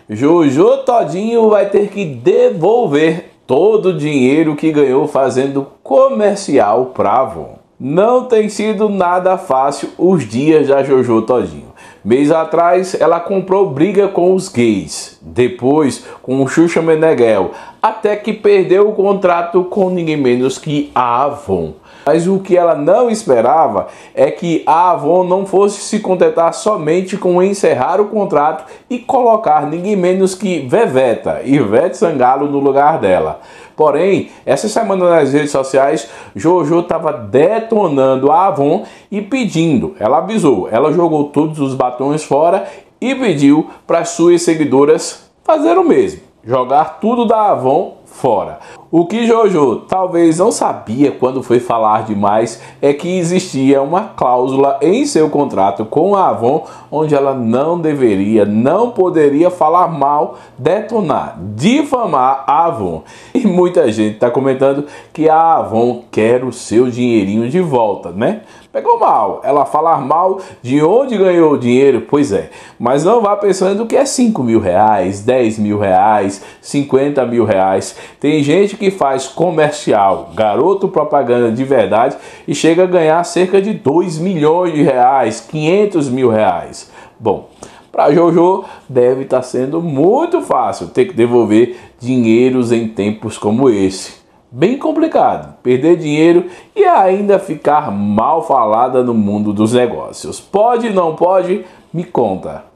Jojo Todinho vai ter que devolver todo o dinheiro que ganhou fazendo comercial para Avon. Não tem sido nada fácil os dias da Jojo Todinho. Mês atrás ela comprou briga com os gays, depois com o Xuxa Meneghel, até que perdeu o contrato com ninguém menos que a Avon. Mas o que ela não esperava é que a Avon não fosse se contentar somente com encerrar o contrato e colocar ninguém menos que Veveta, Ivete Sangalo, no lugar dela. Porém, essa semana nas redes sociais, Jojo estava detonando a Avon e pedindo, ela avisou, ela jogou todos os batons fora e pediu para suas seguidoras fazer o mesmo, jogar tudo da Avon fora. O que Jojo talvez não sabia quando foi falar demais é que existia uma cláusula em seu contrato com a Avon onde ela não poderia falar mal, detonar, difamar a Avon. E muita gente está comentando que a Avon quer o seu dinheirinho de volta, né? Pegou mal, ela falar mal de onde ganhou o dinheiro, pois é. Mas não vá pensando que é 5 mil reais, 10 mil reais, 50 mil reais. Tem gente que faz comercial, garoto propaganda de verdade e chega a ganhar cerca de 2 milhões de reais, 500 mil reais. Bom, para Jojo deve estar sendo muito fácil ter que devolver dinheiros em tempos como esse. Bem complicado, perder dinheiro e ainda ficar mal falada no mundo dos negócios. Pode, não pode? Me conta.